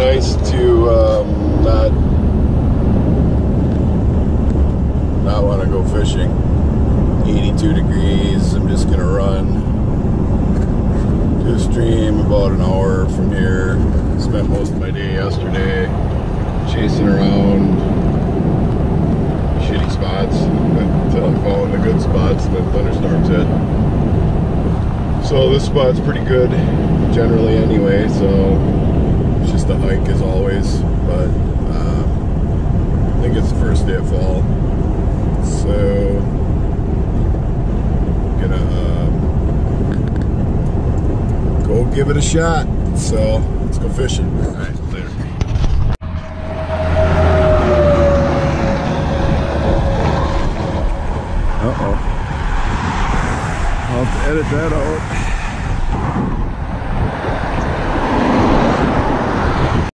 nice to not want to go fishing. 82 degrees. I'm just gonna run to a stream about an hour from here. Spent most of my day yesterday chasing around shitty spots until I found the good spots and then thunderstorms hit. So this spot's pretty good generally anyway, so it's just a hike as always, but I think it's the first day of fall, so I'm gonna go give it a shot. So let's go fishing. All right, later. Uh-oh. I'll have to edit that out.